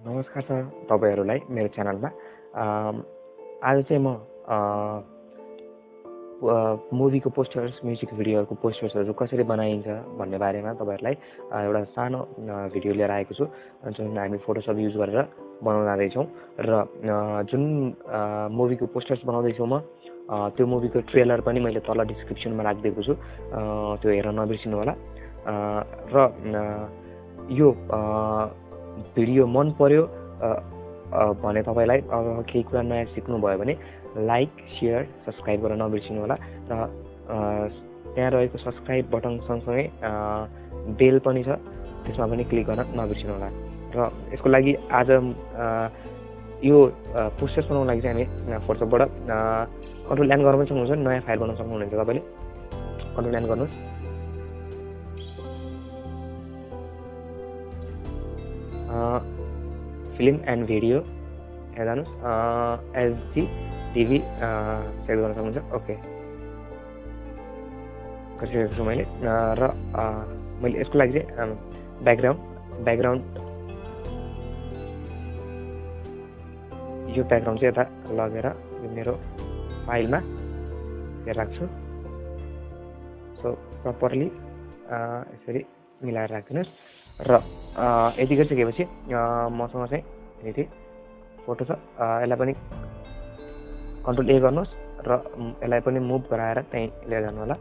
नमस्कार छ तपाईहरुलाई मेरो च्यानलमा। आज चाहिँ म मुभीको पोस्टर्स, म्युजिक भिडियोहरुको पोस्टर्सहरु कसरी बनाइन्छ भन्ने बारेमा तपाईहरुलाई एउटा सानो भिडियो लिएर आएको छु, जुन हामी फोटोशप युज गरेर बनाउन जाँदै छौं। र जुन मुभीको पोस्टर्स बनाउँदै छु म, त्यो मुभीको ट्रेलर पनि मैले तल डिस्क्रिप्सनमा राखिदिएको छु, त्यो हेर्न नबिर्सिनु होला। र यो भिडियो मन पर्यो भने तपाईलाई केही कुरा नयाँ सिक्नु भयो भने लाइक, शेयर, सब्स्क्राइब गर्न नबिर्सिनु होला। र त्यहाँ रहेको सब्स्क्राइब बटन सँगसँगै बेल पनि छ, त्यसमा पनि क्लिक गर्न नबिर्सिनु होला। र यसको लागि आज यो पोस्टर्स बनाउनको लागि चाहिँ हामी फोटोशपबाट कन्ट्रोल एन गर्न पनि सक्नुहुन्छ, नयाँ फाइल बनाउन सक्नुहुन्छ। तपाईले कन्ट्रोल एन गर्नुस्। फिल्म एन्ड भिडियो हेर्दा जानुस्, एसडी टिभी सेट गर्न सक्नुहुन्छ। ओके गरिसकेको छु मैले। र मैले यसको लागि चाहिँ ब्याकग्राउन्ड यो ब्याकग्राउन्ड चाहिँ यता लगेर मेरो फाइलमा राख्छु। सो प्रपरली यसरी मिलाएर राख्दिनुस्। र यति गरिसकेपछि मसँग चाहिँ यति फोटो छ। यसलाई पनि कन्ट्रोल ए गर्नुस् र यसलाई पनि मुभ गराएर त्यही लिएर जानु होला।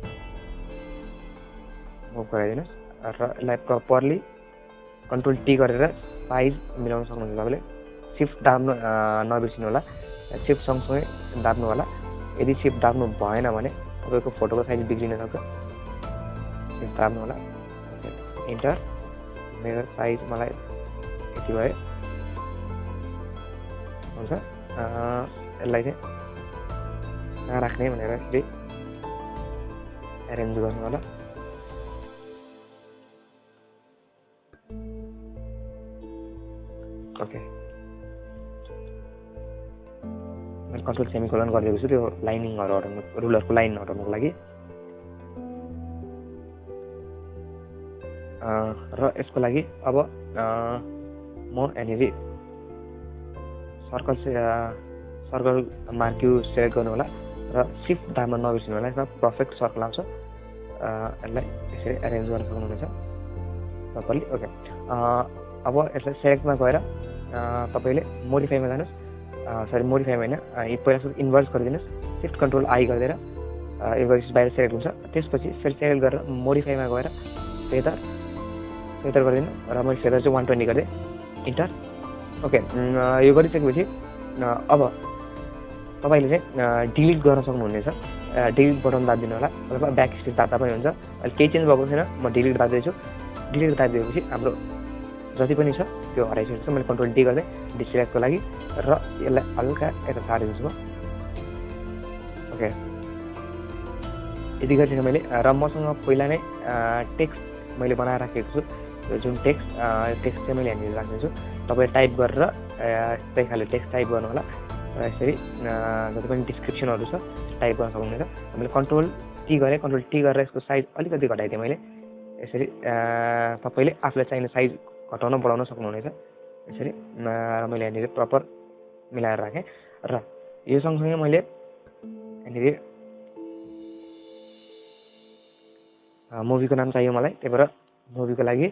मुभ गराइदिनुस् र यसलाई प्रपरली कन्ट्रोल टी गरेर साइज मिलाउन सक्नुहुन्छ। तपाईले शिफ्ट दाब्नु नबिर्सिनु होला, शिफ्ट सँगसँगै दाब्नु होला। यदि शिफ्ट दाब्नु भएन भने तपाईको फोटोको साइज बिग्रिन सक्छ। शिफ्ट दाब्नु होला, इन्टर। मेरो साइज मलाई यति भयो हुन्छ। यसलाई चाहिँ कहाँ राख्ने भनेर यसरी एरेन्ज गर्नु होला। ओके, मैले कन्ट्रोल सेमिकोलन गरिदिएको छु त्यो लाइनिङहरु हटाउनु, रुलरको लाइन हटाउनको लागि। र यसको लागि अब म यहाँनिर सर्कल मार्क्यु सेलेक्ट गर्नु होला र शिफ्ट दाब्न नबिर्सिनु होला। यसमा पर्फेक्ट सर्कल आउँछ। यसलाई यसरी एरेन्ज गर्न सक्नुहुनेछ प्रपरली। ओके, अब यसलाई सेलेक्टमा गएर तपाईले मोडिफाईमा जानुस्। सरी, मोडिफाईमा हैन, पहिला सुरु इन्भर्स गरिदिनुस्। शिफ्ट कन्ट्रोल आई गरिदिएर यो गरेपछि बाहिर सेलेक्ट हुन्छ। त्यसपछि फेरि सेलेक्ट गरेर मोडिफाईमा गएर फेदर गरिदिनु र मैले फेदर चाहिँ 120 गरिदिएँ, इन्टर। ओके, यो गरिसकेपछि अब तपाईले चाहिँ डिलिट गर्न सक्नुहुनेछ। डिलिट बटन दाबिदिनु होला अथवा ब्याक स्पेस दाब्दा पनि हुन्छ। अहिले केही चेन्ज भएको छैन, म डिलिट दाब्दैछु। डिलिट दाबिदिएपछि हाम्रो जति पनि छ त्यो हराइसकेको छ। मैले कन्ट्रोल डी गर्दै डिसिलेक्टको लागि र यसलाई हल्का यता सारिदिन्छु म। ओके, यति गरिसकेँ मैले। र मसँग पहिला नै टेक्स्ट मैले बनाएर राखेको छु। जुन टेक्स्ट चाहिँ मैले यहाँनिर राख्दैछु। तपाईँ टाइप गरेर त्यही खाले टेक्स्ट टाइप गर्नु होला। र यसरी जति पनि डिस्क्रिप्सनहरू छ टाइप गर्न सक्नुहुनेछ। मैले कन्ट्रोल टी गरेँ। कन्ट्रोल टी गरेर यसको साइज अलिकति घटाइदिएँ मैले। यसरी तपाईँले आफूलाई चाहिने साइज घटाउन बढाउन सक्नुहुनेछ। यसरी मैले यहाँनिर प्रपर मिलाएर राखेँ। र यो सँगसँगै मैले यहाँनिर मुभीको नाम चाहियो मलाई, त्यही भएर मुभीको लागि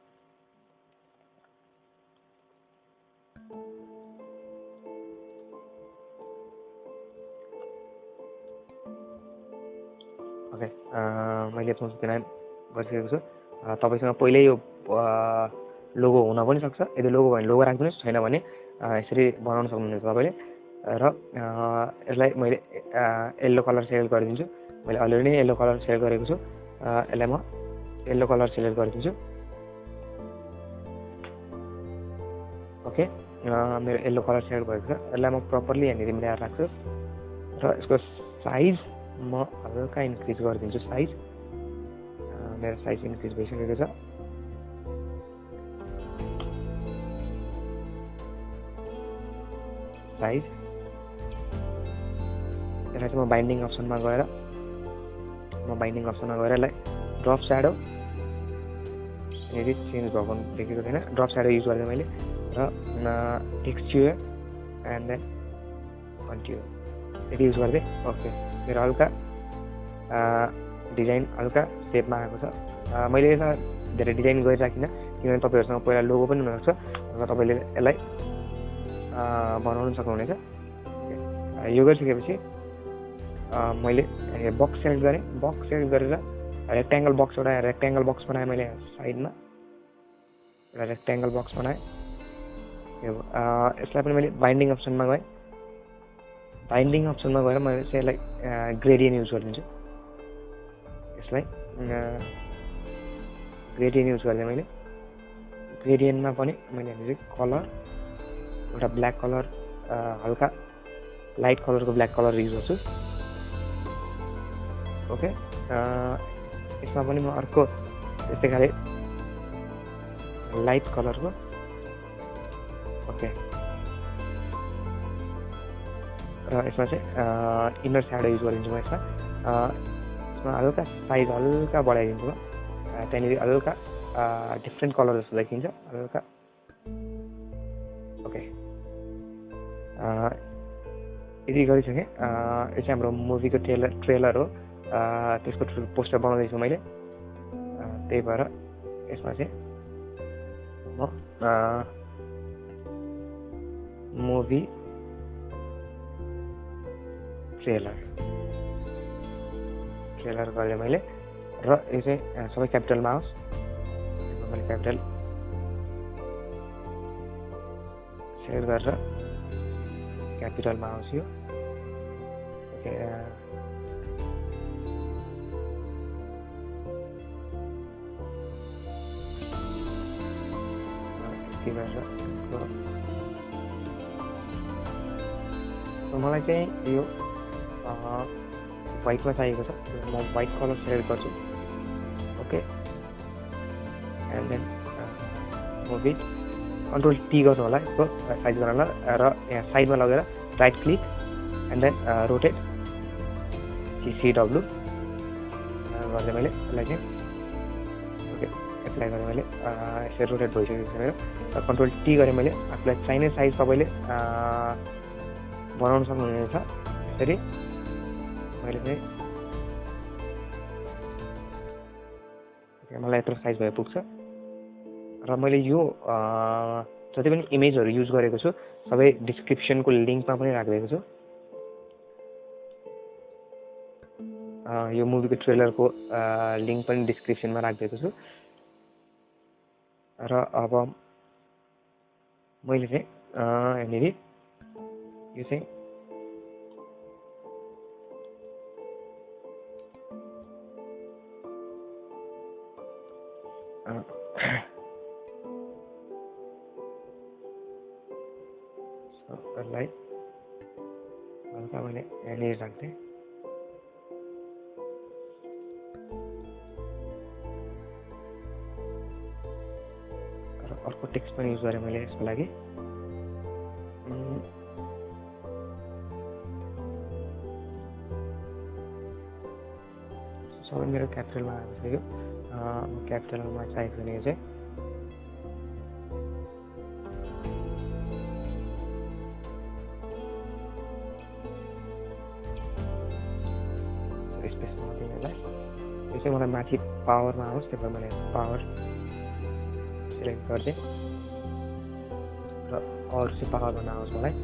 ओके, मैले मुभीको नाम गरिसकेको छु। तपाईसँग पहिल्यै यो लोगो हुन पनि सक्छ। यदि लोगो भयो भने लोगो राख्दिनुहोस्, छैन भने यसरी बनाउन सक्नुहुनेछ तपाईले। र यसलाई मैले येल्लो कलर सेलेक्ट गरिदिन्छु। मैले अलरेडी नै येल्लो कलर सेलेक्ट गरेको छु। यसलाई म येल्लो कलर सेलेक्ट गरिदिन्छु। ओके, मेरो येल्लो कलर सेलेक्ट भएको छ। यसलाई म प्रपरली यहाँनिर मिलाएर राख्छु र यसको साइज म हल्का इन्क्रिज गरिदिन्छु। साइज मेरो साइज इन्क्रिज भइसकेको छ। साइज यसलाई चाहिँ म बाइन्डिङ अप्सनमा गएर यसलाई ड्रप स्याडो यदि चेन्ज भएको देखेको छैन, ड्रप स्याडो युज गरेँ मैले। र टेक्स्चर एन्ड देन कन्टिन्यू यति युज गर्दै ओके मेरो हल्का डिजाइन हल्का सेपमा आएको छ मैले यसमा धेरै डिजाइन गरिराखिनँ किनभने तपाईँहरूसँग पहिला लोगो पनि हुनसक्छ र तपाईँले यसलाई बनाउन सक्नुहुनेछ यो गरिसकेपछि मैले बक्स सेलेक्ट गरेँ बक्स सेलेक्ट गरेर रेक्ट्याङ्गल बक्स एउटा रेक्ट्याङ्गल बक्स बनाएँ मैले साइडमा एउटा रेक्ट्याङ्गल बक्स बनाएँ यसलाई पनि मैले बाइन्डिङ अप्सनमा गएँ बाइन्डिङ अप्सनमा गएर मैले चाहिँ यसलाई ग्रेडियन्ट युज गरिदिन्छु यसलाई ग्रेडियन्ट युज गर्दै मैले ग्रेडियन्टमा पनि मैले यहाँनिर कलर एउटा ब्ल्याक कलर हल्का लाइट कलरको ब्ल्याक कलर युज गर्छु ओके यसमा पनि म अर्को त्यस्तै खाले लाइट कलरको ओके र यसमा चाहिँ इनर स्याडो युज गरिदिन्छु म यसमा हल्का साइज हल्का बढाइदिन्छु म त्यहाँनिर हल्का डिफ्रेन्ट कलर जस्तो देखिन्छ हल्का ओके यदि गरिसकेँ यो चाहिँ हाम्रो मुभीको ट्रेलर हो त्यसको पोस्टर बनाउँदैछु मैले त्यही भएर यसमा चाहिँ म मुभी ट्रेलर गरेँ मैले र यो चाहिँ सबै क्यापिटलमा आओस् मैले क्यापिटल सेलेक्ट गरेर क्यापिटलमा आओस् यो ओके मलाई चाहिँ यो व्हाइटमा चाहिएको छ म व्हाइट कलर सेलेक्ट गर्छु ओके एन्ड देन मुभी कन्ट्रोल टी गर्नु होला यसको साइज गर्न र यहाँ साइडमा लगेर right click and then rotate CW गर्दै मैले यसलाई चाहिँ ओके एप्लाई गरेँ मैले यसरी रोटेट भइसकेको छ मेरो कन्ट्रोल टी गरेँ मैले आफूलाई चाहिने साइज तपाईँले बनाउन सक्नुहुनेछ यसरी मैले चाहिँ मलाई यत्रो साइज भए पुग्छ र मैले यो जति पनि इमेजहरू युज गरेको छु सबै डिस्क्रिप्सनको लिङ्कमा पनि राखिदिएको छु यो मुभीको ट्रेलरको लिङ्क पनि डिस्क्रिप्सनमा राखिदिएको छु र अब मैले चाहिँ यहाँनिर यो चाहिँ यसलाई हल्का मैले यहाँनिर राख्थेँ र अर्को टेक्स्ट पनि युज गरेँ मैले यसको लागि सबै मेरो क्यापिटलमा आइसक्यो क्यापिटलमा चाहिएको भने चाहिँ स्पेसमा दिनलाई यो चाहिँ मलाई माथि पावरमा आओस् त्यही भएर मैले पावर सेलेक्ट गरिदिएँ र अरू चाहिँ पावरमा नआओस् मलाई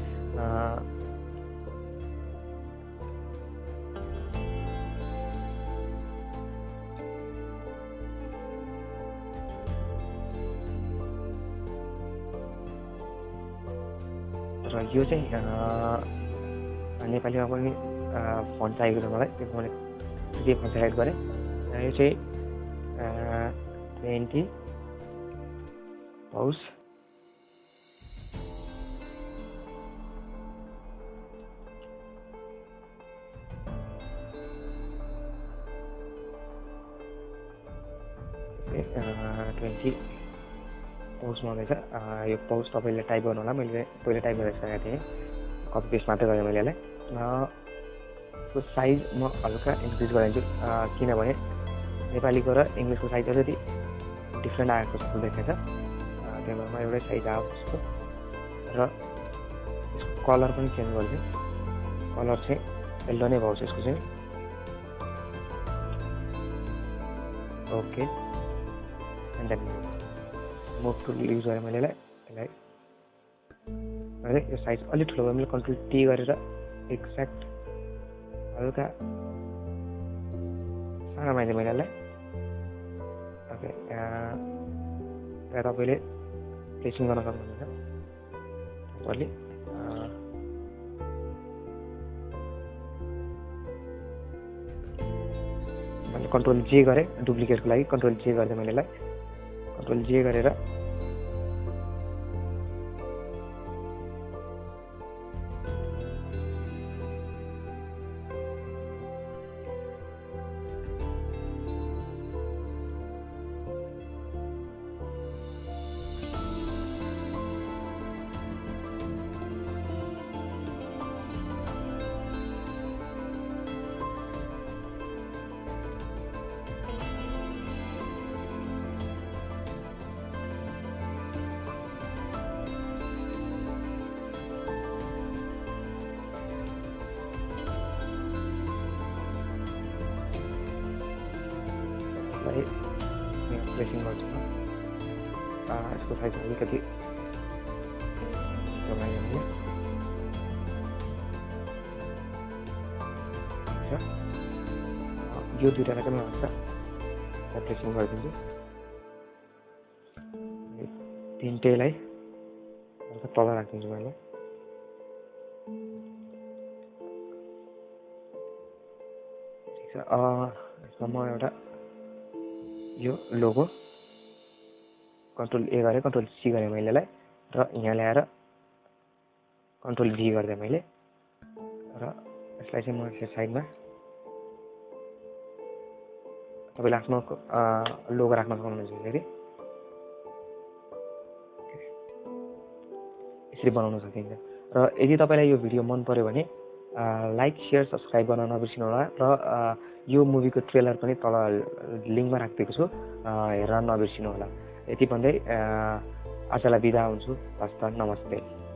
र यो चाहिँ नेपालीमा पनि फन्ट चाहिएको छ मलाई त्यो मैले त्यो फन्ट सेलेक्ट गरेँ यो चाहिँ 20 पाउस पाउसमा हुँदैछ यो पाउस तपाईँले टाइप गर्नु होला मैले पहिला टाइप गरेर सकेको थिएँ कपी पेस्ट मात्रै गरेँ मैले यसलाई यसको साइज म हल्का इन्क्रिज गराइदिन्छु किनभने नेपालीको र इङ्ग्लिसको साइज अलिकति डिफ्रेन्ट आएको जस्तो देखेको छ त्यही भएर म एउटै साइज आओस् यसको र यसको कलर पनि चेन्ज गरिदिउँ। कलर चाहिँ येल्लो नै भएको छ यसको चाहिँ। Okay and then move tool use गरेँ मैले यसलाई यो साइज अलिक ठुलो भयो। मैले कन्ट्रोल टी गरेर एक्ज्याक्ट हल्का सानो माइदिएँ मैले यसलाई। ओके यहाँ तपाईँले प्लेसिङ गर्न सक्नुहुन्छ। तपाईँले मैले कन्ट्रोल जे गरेँ डुप्लिकेटको लागि। कन्ट्रोल जे गर्दै मैले यसलाई कन्ट्रोल जे गरेर प्लेसिङ गर्छु। यसको साइज अलिकति यो दुईवटालाई पनि हुन्छ प्लेसिङ गरिदिन्छु। तिनटैलाई तल राखिदिन्छु मैले। ठिक छ। यसमा म एउटा यो लोगो कन्ट्रोल ए गरेँ कन्ट्रोल सी गरेँ मैले यसलाई र यहाँ ल्याएर कन्ट्रोल जी गर्दै मैले र यसलाई चाहिँ म साइडमा तपाईँले आफ्नो लोगो राख्न सक्नुहुन्छ। फेरि यसरी बनाउन सकिन्छ। र यदि तपाईँलाई यो भिडियो मन पर्यो भने लाइक सेयर सब्सक्राइब गर्न नबिर्सिनु होला र यो मुभीको ट्रेलर पनि तल लिङ्कमा राखिदिएको छु, हेरेर नबिर्सिनु होला। यति भन्दै आजलाई बिदा हुन्छु। हस्त नमस्ते।